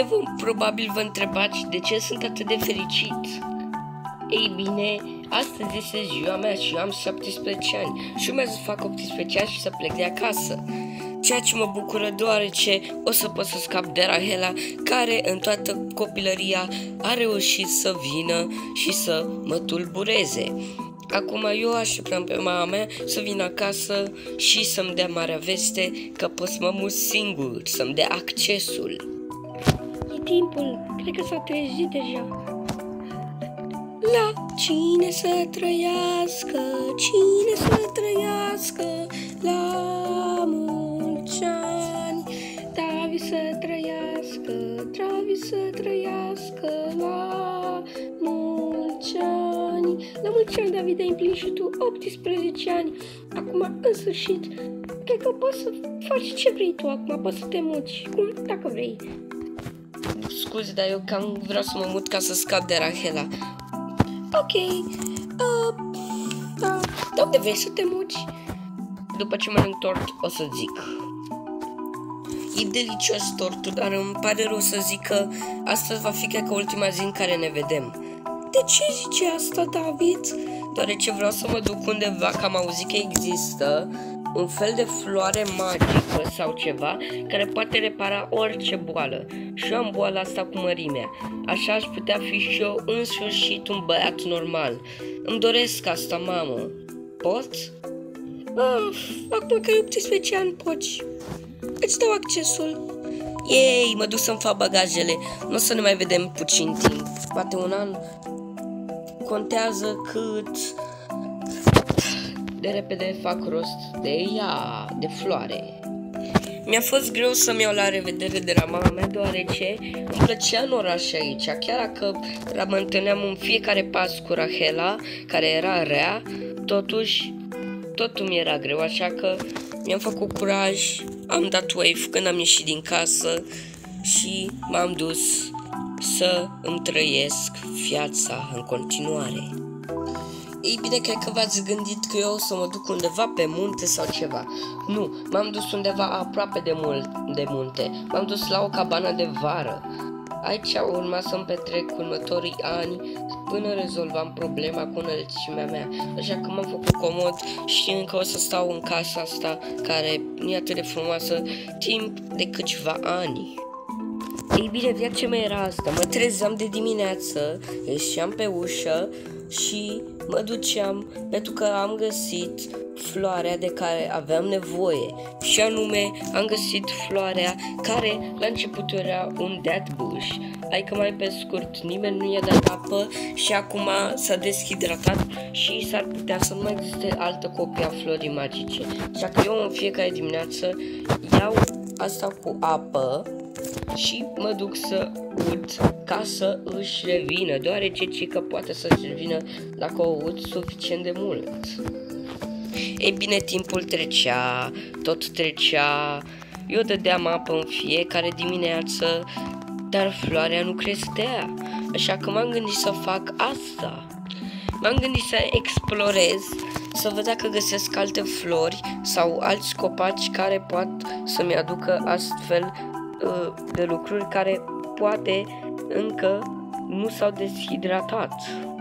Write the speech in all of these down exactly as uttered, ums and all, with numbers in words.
vă, probabil vă întrebați de ce sunt atât de fericit. Ei bine, astăzi este ziua mea și eu am șaptesprezece ani și urmează să fac optsprezece ani și să plec de acasă. Ceea ce mă bucură deoarece o să pot să scap de Rahela, care în toată copilăria a reușit să vină și să mă tulbureze. Acum eu așteptam pe mama mea să vină acasă și să-mi dea marea veste că pot să mă mut singur, să-mi dea accesul. E timpul, cred că s-a trezit deja. La cine să trăiască, cine să trăiască, la mulți ani. Travi să trăiască, Travi să trăiască, la mulți ani. La mulți ani, David, ai împlinit și tu optsprezece ani. Acum, în sfârșit, cred că poți să faci ce vrei tu acum, poți să te muți, cum, dacă vrei. Scuze, dar eu cam vreau să mă mut ca să scap de Rahela. Ok, uh, da, de unde vrei să te muți? După ce mănânc tort, o să zic. E delicios tortul, dar îmi pare rău să zic că astăzi va fi cred că ultima zi în care ne vedem. De ce zici asta, David? Deoarece vreau să mă duc undeva, că am auzit că există un fel de floare magică sau ceva care poate repara orice boală. Și eu am boala asta cu mărimea. Așa aș putea fi și eu în sfârșit un băiat normal. Îmi doresc asta, mamă. Pot? Ah, acum că ai optsprezece ani poți. Îți dau accesul. Ei, mă duc să-mi fac bagajele. Nu o să ne mai vedem puțin timp. Poate un an. Contează cât de repede fac rost de ea, de floare. Mi-a fost greu să-mi iau la revedere de la mama mea, deoarece îmi plăcea în oraș aici. Chiar dacă mă întâlneam în fiecare pas cu Rahela, care era rea, totuși totul mi era greu, așa că mi-am făcut curaj, am dat wave când am ieșit din casă și m-am dus să îmi trăiesc viața în continuare. Ei bine, cred că v-ați gândit că eu o să mă duc undeva pe munte sau ceva. Nu, m-am dus undeva aproape de, mult, de munte. M-am dus la o cabană de vară. Aici urma să-mi petrec următorii ani până rezolvam problema cu înălțimea mea. Așa că m-am făcut comod și încă o să stau în casa asta, care nu e atât de frumoasă, timp de câțiva ani. Ei bine, viața mea era asta. Mă trezeam de dimineață, ieșeam pe ușă și mă duceam pentru că am găsit floarea de care aveam nevoie. Și anume, am găsit floarea care la început era un dead bush. Adică mai pe scurt, nimeni nu i-a dat apă și acum s-a deshidratat și s-ar putea să nu mai existe altă copie a florii magice. Așa că eu în fiecare dimineață iau asta cu apă și mă duc să ud ca să își revină, deoarece cică poate să-și revină dacă o ud suficient de mult. Ei bine, timpul trecea, tot trecea, eu dădeam apă în fiecare dimineață, dar floarea nu creștea, așa că m-am gândit să fac asta. M-am gândit să explorez, să văd dacă găsesc alte flori sau alți copaci care pot să-mi aducă astfel de lucruri care poate încă nu s-au deshidratat.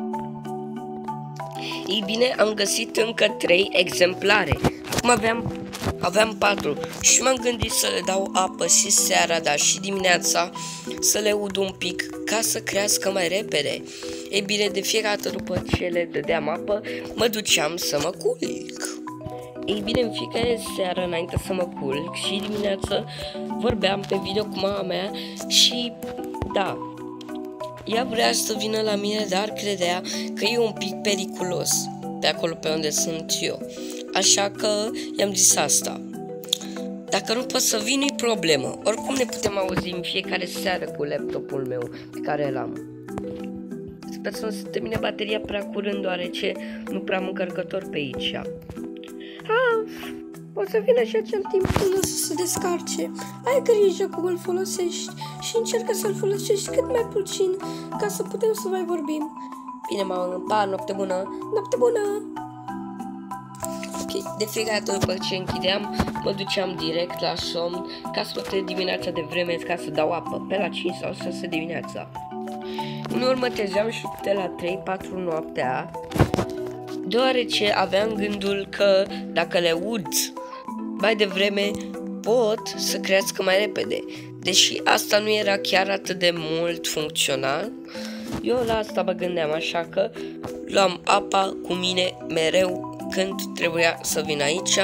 Ei bine, am găsit încă trei exemplare. Acum aveam, aveam patru și m-am gândit să le dau apă și seara, dar și dimineața, să le ud un pic ca să crească mai repede. Ei bine, de fiecare dată după ce le dădeam apă, mă duceam să mă culc. Ei bine, în fiecare seară, înainte să mă culc și dimineață, vorbeam pe video cu mama mea și, da, ea vrea să vină la mine, dar credea că e un pic periculos pe acolo pe unde sunt eu. Așa că i-am zis asta. Dacă nu pot să vin, nu-i problemă. Oricum ne putem auzi în fiecare seară cu laptopul meu pe care l-am. Sper să nu se termine bateria prea curând, deoarece nu prea am încărcător pe aici. Ah, o să vină și acel timp până să se descarce. Ai grijă cum îl folosești și încearcă să-l folosești cât mai puțin ca să putem să mai vorbim. Bine, mamă, pa, noapte bună! Noapte bună! Ok, de fiecare dată după ce închideam, mă duceam direct la somn ca să putem dimineața de vreme ca să dau apă, pe la cinci sau șase dimineața. Uneori mă trezeam și de la trei patru noaptea, deoarece aveam gândul că dacă le ud mai devreme pot să crească mai repede. Deși asta nu era chiar atât de mult funcțional, eu la asta mă gândeam, așa că luam apa cu mine mereu când trebuia să vin aici,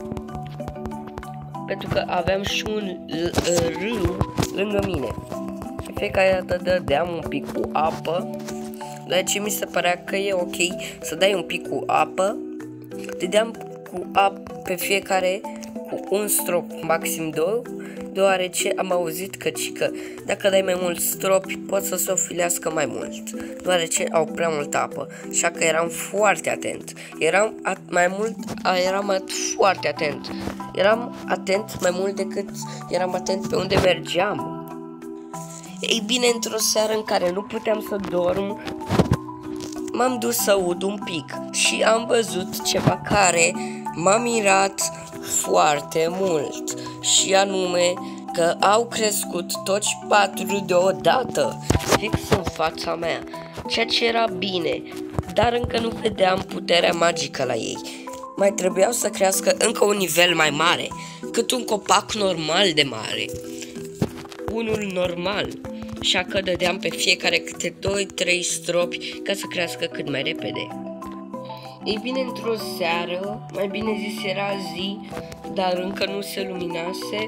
pentru că aveam și un râu lângă mine. Și fiecare dată dădeam un pic cu apă, deoarece mi se părea că e ok să dai un pic cu apă. Dădeam cu apă pe fiecare cu un strop, maxim două, deoarece am auzit că, cică, dacă dai mai mulți stropi, pot să se ofilească mai mult, deoarece au prea multă apă, așa că eram foarte atent. Eram at mai mult, a, eram at foarte atent. Eram atent mai mult decât eram atent pe unde mergeam. Ei bine, într-o seară în care nu puteam să dorm, m-am dus să ud un pic și am văzut ceva care m-a mirat foarte mult, și anume că au crescut toți patru deodată, fix în fața mea, ceea ce era bine, dar încă nu vedeam puterea magică la ei. Mai trebuiau să crească încă un nivel mai mare, cât un copac normal de mare, unul normal, așa că dădeam pe fiecare câte doi trei stropi ca să crească cât mai repede. Ei bine, într-o seară, mai bine zis era zi, dar încă nu se luminase,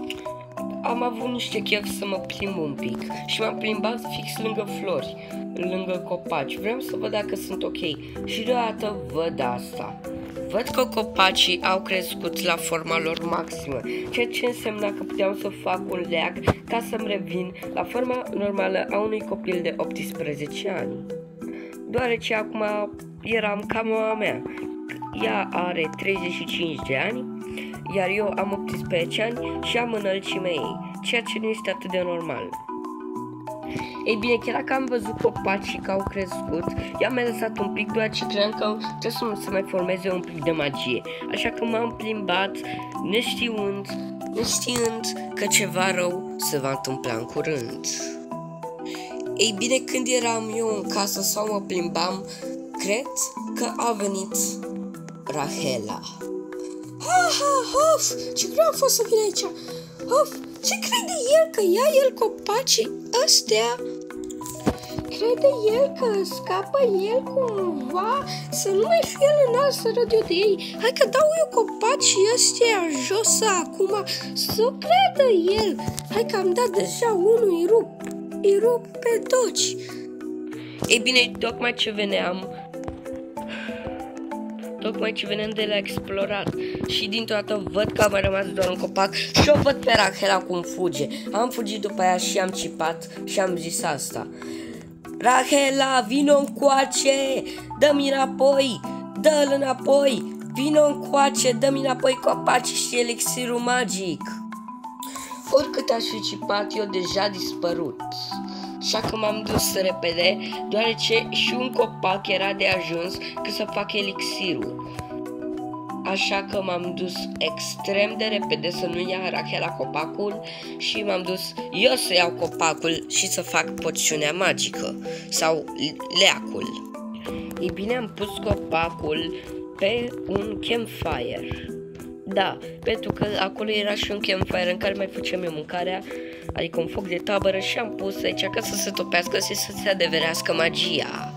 am avut niște chef să mă plimb un pic și m-am plimbat fix lângă flori, lângă copaci. Vreau să văd dacă sunt ok și deodată văd asta. Văd că copacii au crescut la forma lor maximă, ceea ce însemna că puteam să fac un leac ca să-mi revin la forma normală a unui copil de optsprezece ani. Deoarece acum eram ca mama mea. Ea are treizeci și cinci de ani, iar eu am optsprezece ani și am înălțimea ei, ceea ce nu este atât de normal. Ei bine, chiar dacă am văzut copacii că au crescut, i-am mai lăsat un pic, deoarece credeam că trebuie să mai formeze un pic de magie. Așa că m-am plimbat neștiind, neștiind că ceva rău se va întâmpla în curând. Ei bine, când eram eu în casă sau mă plimbam, cred că a venit Rahela. Ha, ha, of, ce greu a fost să vin aici. Of, ce crede el că ia el copacii ăstea? Crede el că scapă el cumva, să nu mai fie el înalt să râd eu de ei. Hai că dau eu copacii ăstea jos acum, să creadă el. Hai că am dat deja unul, îi rup, îi rup pe toți. Ei bine, tocmai ce veneam, Tocmai ce veneam de la explorat și dintr-o dată văd că am rămas doar un copac și o văd pe Rahela cum fuge. Am fugit după ea și am cipat și am zis asta. Rahela, vino încoace, dă-mi înapoi, dă-l înapoi, vino încoace, dă-mi înapoi copacii și elixirul magic. Oricât aș fi cipat, eu deja dispărut. Așa că m-am dus repede, deoarece și un copac era de ajuns ca să fac elixirul. Așa că m-am dus extrem de repede să nu ia Rahela copacul și m-am dus eu să iau copacul și să fac poțiunea magică sau leacul. Ei bine, am pus copacul pe un campfire. Da, pentru că acolo era și un campfire în care mai făceam eu mâncarea, adică un foc de tabără, și am pus aici ca să se topească și să se adeverească magia.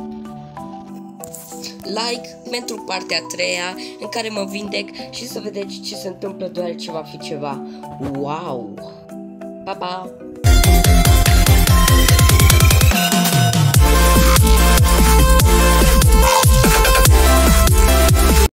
Like pentru partea a treia în care mă vindec și să vedeți ce se întâmplă, deoarece va fi ceva wow! Pa, pa!